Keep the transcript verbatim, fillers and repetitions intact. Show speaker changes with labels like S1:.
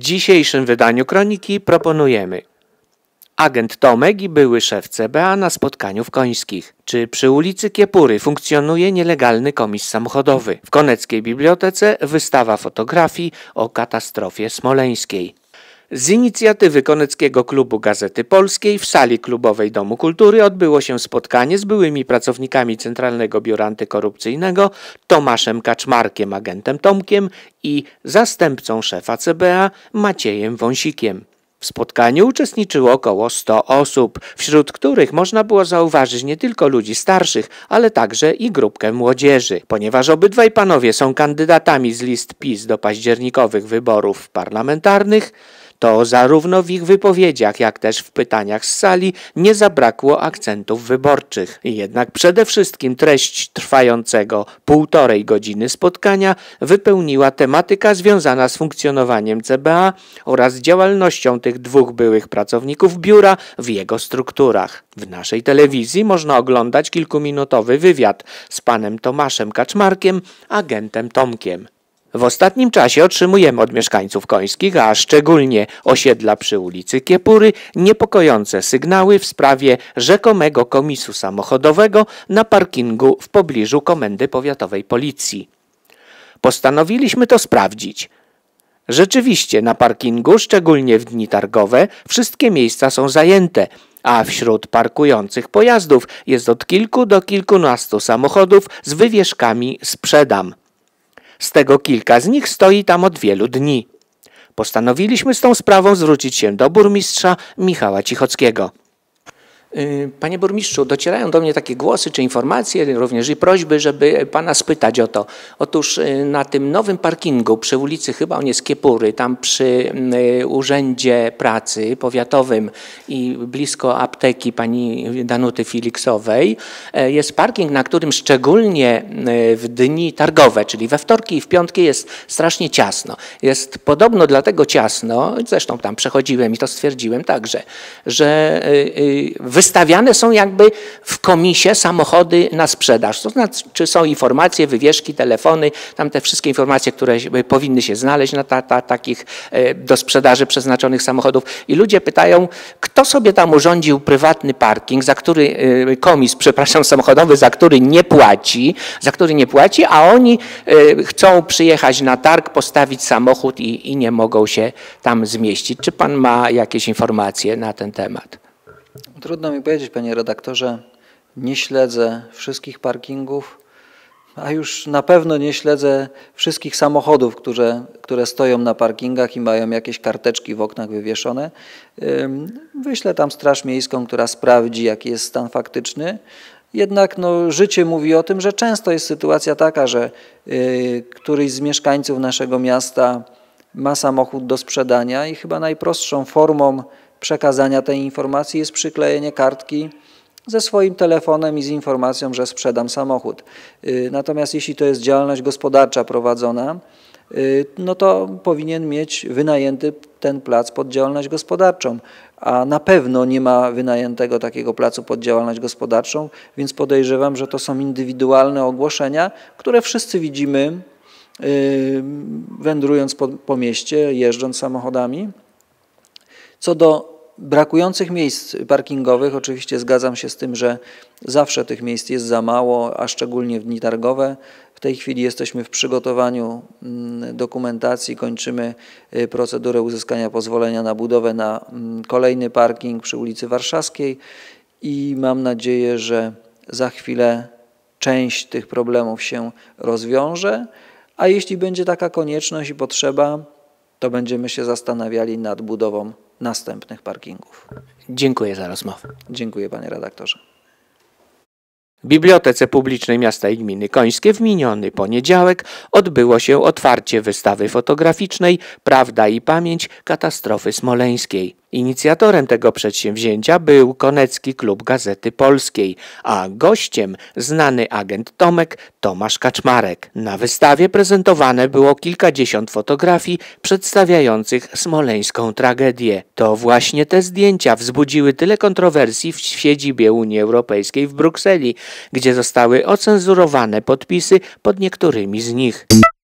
S1: dzisiejszym wydaniu Kroniki proponujemy: agent Tomek i były szef C B A na spotkaniu w Końskich. Czy przy ulicy Kiepury funkcjonuje nielegalny komis samochodowy? W Koneckiej Bibliotece wystawa fotografii o katastrofie smoleńskiej. Z inicjatywy Koneckiego Klubu Gazety Polskiej w sali klubowej Domu Kultury odbyło się spotkanie z byłymi pracownikami Centralnego Biura Antykorupcyjnego Tomaszem Kaczmarkiem, agentem Tomkiem, i zastępcą szefa C B A Maciejem Wąsikiem. W spotkaniu uczestniczyło około stu osób, wśród których można było zauważyć nie tylko ludzi starszych, ale także i grupkę młodzieży. Ponieważ obydwaj panowie są kandydatami z list PiS do październikowych wyborów parlamentarnych, to zarówno w ich wypowiedziach, jak też w pytaniach z sali nie zabrakło akcentów wyborczych. Jednak przede wszystkim treść trwającego półtorej godziny spotkania wypełniła tematyka związana z funkcjonowaniem C B A oraz działalnością tych dwóch byłych pracowników biura w jego strukturach. W naszej telewizji można oglądać kilkuminutowy wywiad z panem Tomaszem Kaczmarkiem, agentem Tomkiem. W ostatnim czasie otrzymujemy od mieszkańców Końskich, a szczególnie osiedla przy ulicy Kiepury, niepokojące sygnały w sprawie rzekomego komisu samochodowego na parkingu w pobliżu Komendy Powiatowej Policji. Postanowiliśmy to sprawdzić. Rzeczywiście na parkingu, szczególnie w dni targowe, wszystkie miejsca są zajęte, a wśród parkujących pojazdów jest od kilku do kilkunastu samochodów z wywieszkami "sprzedam". Z tego kilka z nich stoi tam od wielu dni. Postanowiliśmy z tą sprawą zwrócić się do burmistrza Michała Cichockiego. Panie burmistrzu, docierają do mnie takie głosy czy informacje, również i prośby, żeby pana spytać o to. Otóż na tym nowym parkingu przy ulicy, chyba on jest Kiepury, tam przy Urzędzie Pracy Powiatowym i blisko apteki pani Danuty Filiksowej, jest parking, na którym szczególnie w dni targowe, czyli we wtorki i w piątki, jest strasznie ciasno. Jest podobno dlatego ciasno, zresztą tam przechodziłem i to stwierdziłem także, że w wystawiane są jakby w komisie samochody na sprzedaż. To znaczy są informacje, wywieszki, telefony, tam te wszystkie informacje, które powinny się znaleźć na ta, ta, takich do sprzedaży przeznaczonych samochodów. I ludzie pytają, kto sobie tam urządził prywatny parking, za który komis, przepraszam, samochodowy, za który nie płaci, za który nie płaci, a oni chcą przyjechać na targ, postawić samochód i, i nie mogą się tam zmieścić. Czy pan ma jakieś informacje na ten temat?
S2: Trudno mi powiedzieć, panie redaktorze, nie śledzę wszystkich parkingów, a już na pewno nie śledzę wszystkich samochodów, które, które stoją na parkingach i mają jakieś karteczki w oknach wywieszone. Wyślę tam straż miejską, która sprawdzi, jaki jest stan faktyczny. Jednak no, życie mówi o tym, że często jest sytuacja taka, że y, któryś z mieszkańców naszego miasta ma samochód do sprzedania i chyba najprostszą formą przekazania tej informacji jest przyklejenie kartki ze swoim telefonem i z informacją, że sprzedam samochód. Natomiast jeśli to jest działalność gospodarcza prowadzona, no to powinien mieć wynajęty ten plac pod działalność gospodarczą, a na pewno nie ma wynajętego takiego placu pod działalność gospodarczą, więc podejrzewam, że to są indywidualne ogłoszenia, które wszyscy widzimy, wędrując po, po mieście, jeżdżąc samochodami. Co do brakujących miejsc parkingowych, oczywiście zgadzam się z tym, że zawsze tych miejsc jest za mało, a szczególnie w dni targowe. W tej chwili jesteśmy w przygotowaniu dokumentacji, kończymy procedurę uzyskania pozwolenia na budowę na kolejny parking przy ulicy Warszawskiej i mam nadzieję, że za chwilę część tych problemów się rozwiąże, a jeśli będzie taka konieczność i potrzeba, to będziemy się zastanawiali nad budową następnych parkingów.
S1: Dziękuję za rozmowę.
S2: Dziękuję, panie redaktorze.
S1: W Bibliotece Publicznej Miasta i Gminy Końskie w miniony poniedziałek odbyło się otwarcie wystawy fotograficznej Prawda i pamięć katastrofy smoleńskiej. Inicjatorem tego przedsięwzięcia był Konecki Klub Gazety Polskiej, a gościem znany agent Tomek Tomasz Kaczmarek. Na wystawie prezentowane było kilkadziesiąt fotografii przedstawiających smoleńską tragedię. To właśnie te zdjęcia wzbudziły tyle kontrowersji w siedzibie Unii Europejskiej w Brukseli, gdzie zostały ocenzurowane podpisy pod niektórymi z nich.